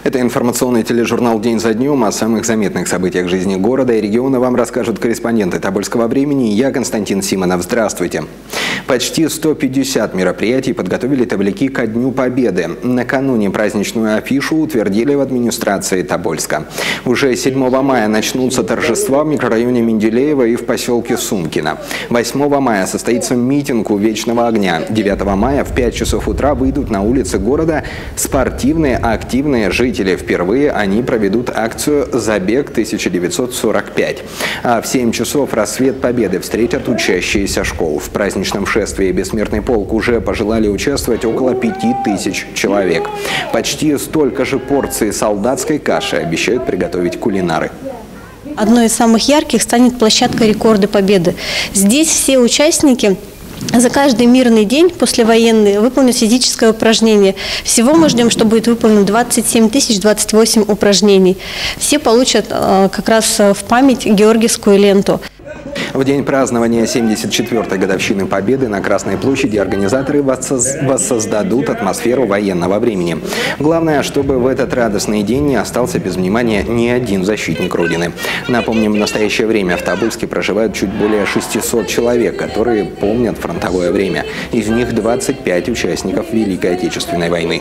Это информационный тележурнал «День за днем». О самых заметных событиях жизни города и региона вам расскажут корреспонденты «Тобольского времени». Я Константин Симонов. Здравствуйте. Почти 150 мероприятий подготовили тоболяки ко Дню Победы. Накануне праздничную афишу утвердили в администрации Тобольска. Уже 7 мая начнутся торжества в микрорайоне Менделеева и в поселке Сумкино. 8 мая состоится митинг у Вечного огня. 9 мая в 5 часов утра выйдут на улицы города спортивные, активные жители. Впервые они проведут акцию «Забег 1945». А в 7 часов рассвет Победы встретят учащиеся школ. В праздничном шествии «Бессмертный полк» уже пожелали участвовать около 5000 человек. Почти столько же порций солдатской каши обещают приготовить кулинары. Одной из самых ярких станет площадка «Рекорды Победы». Здесь все участники за каждый мирный день послевоенный выполнят физическое упражнение. Всего мы ждем, что будет выполнено 27 028 упражнений. Все получат как раз в память георгиевскую ленту. В день празднования 74-й годовщины Победы на Красной площади организаторы воссоздадут атмосферу военного времени. Главное, чтобы в этот радостный день не остался без внимания ни один защитник Родины. Напомним, в настоящее время в Тобольске проживают чуть более 600 человек, которые помнят фронтовое время. Из них 25 участников Великой Отечественной войны.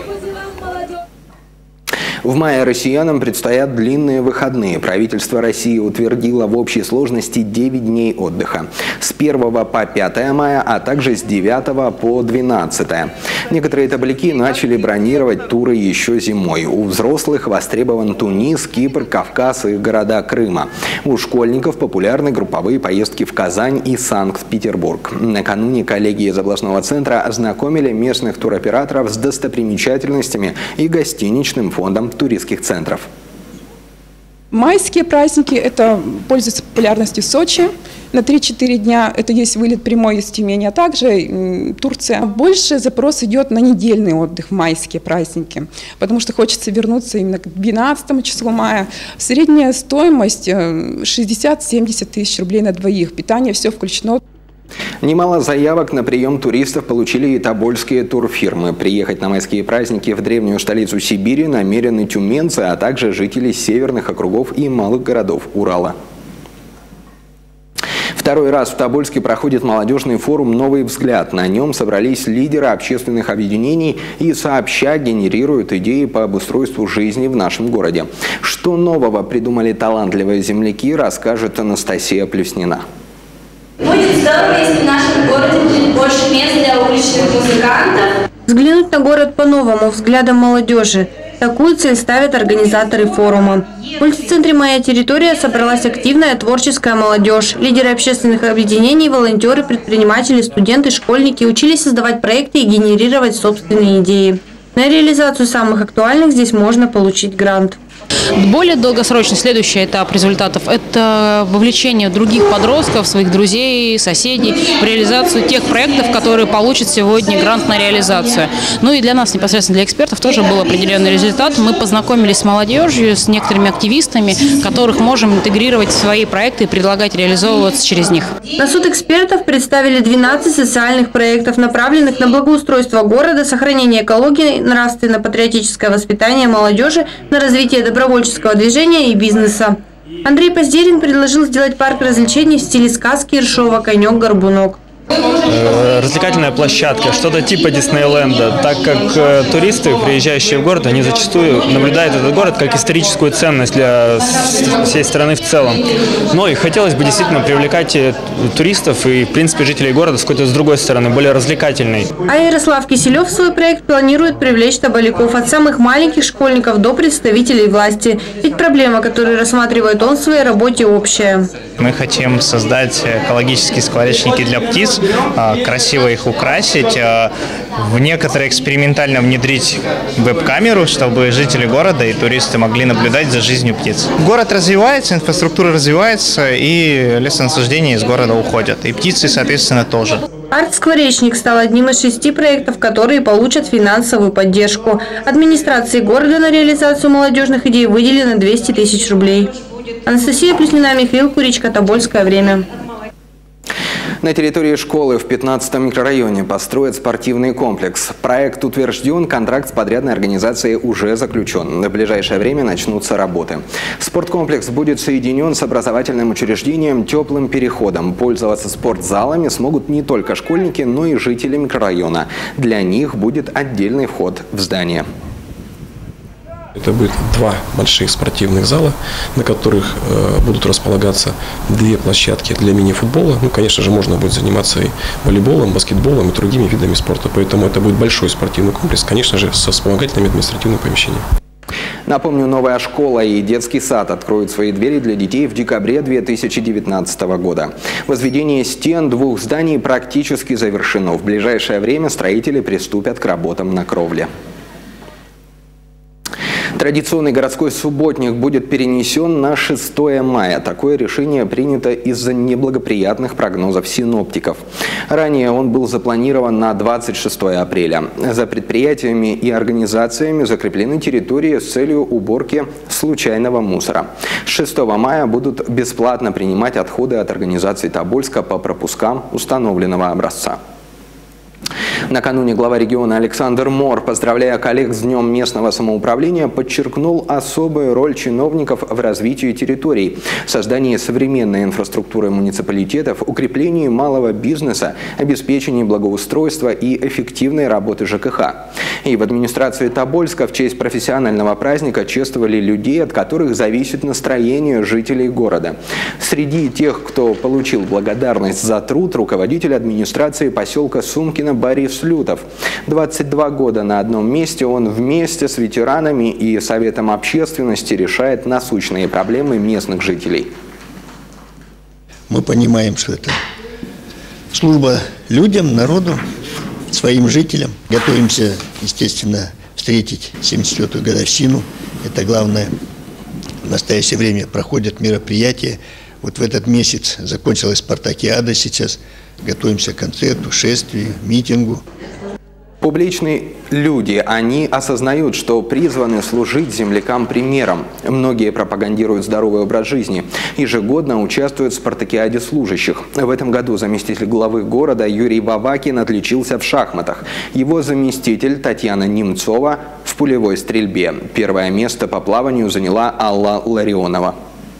В мае россиянам предстоят длинные выходные. Правительство России утвердило в общей сложности 9 дней отдыха. С 1 по 5 мая, а также с 9 по 12. Некоторые тоболяки начали бронировать туры еще зимой. У взрослых востребован Тунис, Кипр, Кавказ и города Крыма. У школьников популярны групповые поездки в Казань и Санкт-Петербург. Накануне коллеги из областного центра ознакомили местных туроператоров с достопримечательностями и гостиничным фондом туристских центров. Майские праздники – это пользуются популярностью в Сочи. На 3-4 дня это есть вылет прямой из Тюмени, а также Турция. Больше запрос идет на недельный отдых в майские праздники, потому что хочется вернуться именно к 12 числу мая. Средняя стоимость 60-70 тысяч рублей на двоих. Питание все включено. Немало заявок на прием туристов получили и тобольские турфирмы. Приехать на майские праздники в древнюю столицу Сибири намерены тюменцы, а также жители северных округов и малых городов Урала. Второй раз в Тобольске проходит молодежный форум «Новый взгляд». На нем собрались лидеры общественных объединений и сообща генерируют идеи по обустройству жизни в нашем городе. Что нового придумали талантливые земляки, расскажет Анастасия Плюснина. Будет здорово, если в нашем городе будет больше мест для уличных музыкантов. Взглянуть на город по-новому, взглядом молодежи. Такую цель ставят организаторы форума. В мультицентре «Моя территория» собралась активная творческая молодежь. Лидеры общественных объединений, волонтеры, предприниматели, студенты, школьники учились создавать проекты и генерировать собственные идеи. На реализацию самых актуальных здесь можно получить грант. Более долгосрочный следующий этап результатов – это вовлечение других подростков, своих друзей, соседей в реализацию тех проектов, которые получат сегодня грант на реализацию. Ну и для нас, непосредственно для экспертов, тоже был определенный результат. Мы познакомились с молодежью, с некоторыми активистами, которых можем интегрировать в свои проекты и предлагать реализовываться через них. На суд экспертов представили 12 социальных проектов, направленных на благоустройство города, сохранение экологии, нравственно-патриотическое воспитание молодежи, на развитие добровольческого движения и бизнеса. Андрей Поздерин предложил сделать парк развлечений в стиле сказки Ершова «Конек-горбунок». Развлекательная площадка, что-то типа Диснейленда, так как туристы, приезжающие в город, они зачастую наблюдают этот город как историческую ценность для всей страны в целом. Но и хотелось бы действительно привлекать туристов и, в принципе, жителей города с какой-то с другой стороны, более развлекательной. А Ярослав Киселев свой проект планирует привлечь тоболяков от самых маленьких школьников до представителей власти. Ведь проблема, которую рассматривает он в своей работе, общая. Мы хотим создать экологические скворечники для птиц, красиво их украсить, в некоторые экспериментально внедрить веб-камеру, чтобы жители города и туристы могли наблюдать за жизнью птиц. Город развивается, инфраструктура развивается, и лесонасаждения из города уходят, и птицы, соответственно, тоже. Арт-скворечник стал одним из 6 проектов, которые получат финансовую поддержку. Администрации города на реализацию молодежных идей выделено 200 тысяч рублей. Анастасия Плюснина, Михаил Куричка, Тобольское время. На территории школы в 15-м микрорайоне построят спортивный комплекс. Проект утвержден, контракт с подрядной организацией уже заключен. В ближайшее время начнутся работы. Спорткомплекс будет соединен с образовательным учреждением «Теплым переходом». Пользоваться спортзалами смогут не только школьники, но и жители микрорайона. Для них будет отдельный вход в здание. Это будет 2 больших спортивных зала, на которых будут располагаться 2 площадки для мини-футбола. Ну, конечно же, можно будет заниматься и волейболом, баскетболом и другими видами спорта. Поэтому это будет большой спортивный комплекс, конечно же, со вспомогательными административными помещениями. Напомню, новая школа и детский сад откроют свои двери для детей в декабре 2019 года. Возведение стен 2 зданий практически завершено. В ближайшее время строители приступят к работам на кровле. Традиционный городской субботник будет перенесен на 6 мая. Такое решение принято из-за неблагоприятных прогнозов синоптиков. Ранее он был запланирован на 26 апреля. За предприятиями и организациями закреплены территории с целью уборки случайного мусора. С 6 мая будут бесплатно принимать отходы от организаций Тобольска по пропускам установленного образца. Накануне глава региона Александр Мор, поздравляя коллег с Днем местного самоуправления, подчеркнул особую роль чиновников в развитии территорий, создании современной инфраструктуры муниципалитетов, укреплении малого бизнеса, обеспечении благоустройства и эффективной работы ЖКХ. И в администрации Тобольска в честь профессионального праздника чествовали людей, от которых зависит настроение жителей города. Среди тех, кто получил благодарность за труд, руководитель администрации поселка Сумкино Борис Лютов. 22 года на одном месте он вместе с ветеранами и Советом общественности решает насущные проблемы местных жителей. Мы понимаем, что это служба людям, народу, своим жителям. Готовимся, естественно, встретить 74-ю годовщину. Это главное. В настоящее время проходят мероприятия. Вот в этот месяц закончилась спартакиада сейчас. Готовимся к концерту, шествию, митингу. Публичные люди, они осознают, что призваны служить землякам примером. Многие пропагандируют здоровый образ жизни. Ежегодно участвуют в спартакиаде служащих. В этом году заместитель главы города Юрий Вавакин отличился в шахматах. Его заместитель Татьяна Немцова в пулевой стрельбе. Первое место по плаванию заняла Алла Ларионова.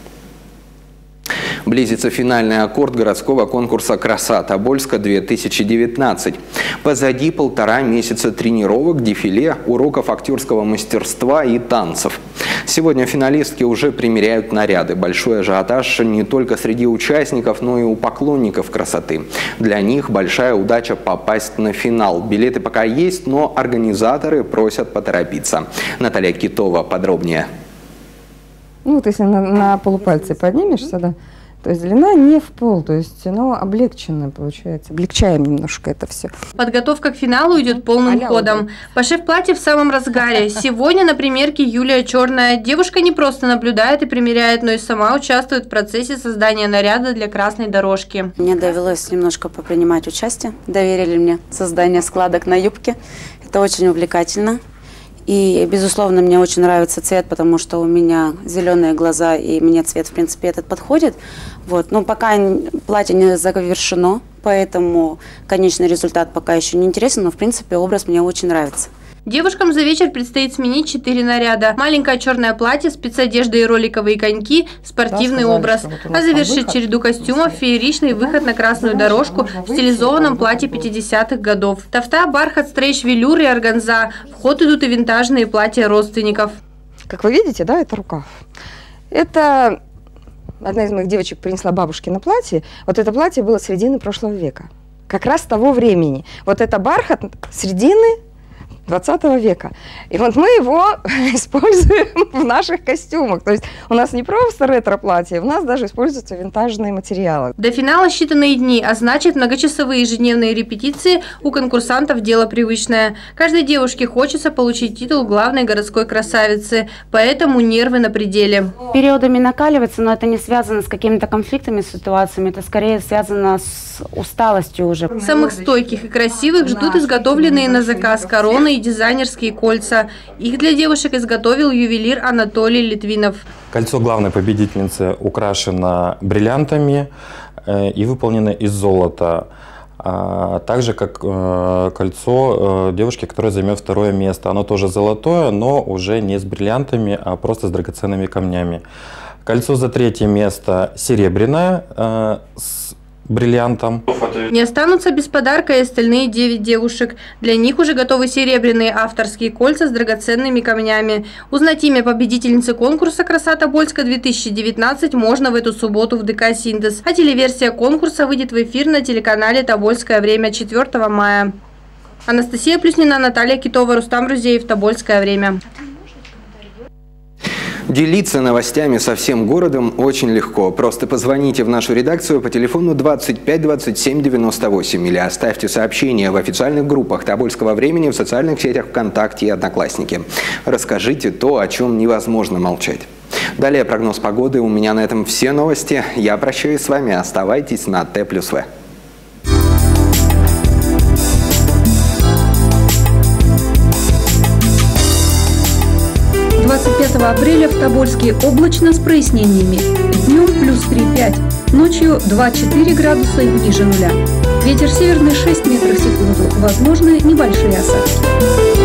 Близится финальный аккорд городского конкурса «Краса Тобольска-2019». Позади 1,5 месяца тренировок, дефиле, уроков актерского мастерства и танцев. Сегодня финалистки уже примеряют наряды. Большой ажиотаж не только среди участников, но и у поклонников красоты. Для них большая удача попасть на финал. Билеты пока есть, но организаторы просят поторопиться. Наталья Китова подробнее. Ну вот если на полупальце поднимешься, да, то есть длина не в пол, то есть оно облегченное получается. Облегчаем немножко это все. Подготовка к финалу идет полным ходом. Пошив платье в самом разгаре. Сегодня на примерке Юлия Черная. Девушка не просто наблюдает и примеряет, но и сама участвует в процессе создания наряда для красной дорожки. Мне довелось немножко попринимать участие. Доверили мне создание складок на юбке. Это очень увлекательно. И, безусловно, мне очень нравится цвет, потому что у меня зеленые глаза, и мне цвет, в принципе, этот подходит. Вот. Но пока платье не завершено, поэтому конечный результат пока еще не интересен, но, в принципе, образ мне очень нравится. Девушкам за вечер предстоит сменить 4 наряда. Маленькое черное платье, спецодежда и роликовые коньки, спортивный образ. А завершит череду костюмов фееричный выход на красную дорожку в стилизованном платье 50-х годов. Тафта, бархат, стрейч, велюр и органза. В ход идут и винтажные платья родственников. Как вы видите, да, это рукав. Это одна из моих девочек принесла бабушкино платье. Вот это платье было середины прошлого века. Как раз того времени. Вот это бархат середины 20 века. И вот мы его используем в наших костюмах. То есть у нас не просто ретро-платье, у нас даже используются винтажные материалы. До финала считанные дни, а значит многочасовые ежедневные репетиции у конкурсантов дело привычное. Каждой девушке хочется получить титул главной городской красавицы, поэтому нервы на пределе. Периодами накаливается, но это не связано с какими-то конфликтами, ситуациями, это скорее связано с усталостью уже. Самых стойких и красивых ждут изготовленные на заказ короны и дизайнерские кольца. Их для девушек изготовил ювелир Анатолий Литвинов. Кольцо главной победительницы украшено бриллиантами. и выполнено из золота. Так же, как кольцо девушки, которая займет 2-е место. Оно тоже золотое, но уже не с бриллиантами, а просто с драгоценными камнями. Кольцо за 3-е место серебряное с бриллиантом. Не останутся без подарка и остальные 9 девушек. Для них уже готовы серебряные авторские кольца с драгоценными камнями. Узнать имя победительницы конкурса «Краса Тобольска-2019» можно в эту субботу в ДК «Синтез». А телеверсия конкурса выйдет в эфир на телеканале «Тобольское время» 4 мая. Анастасия Плюснина, Наталья Китова, Рустам Рузеев. Тобольское время. Делиться новостями со всем городом очень легко. Просто позвоните в нашу редакцию по телефону 25 27 98 или оставьте сообщение в официальных группах Тобольского времени в социальных сетях ВКонтакте и Одноклассники. Расскажите то, о чем невозможно молчать. Далее прогноз погоды. У меня на этом все новости. Я прощаюсь с вами. Оставайтесь на Т+В. 25 апреля в Тобольске облачно с прояснениями. Днем плюс 3,5, ночью 2,4 градуса ниже нуля. Ветер северный 6 метров в секунду, возможны небольшие осадки.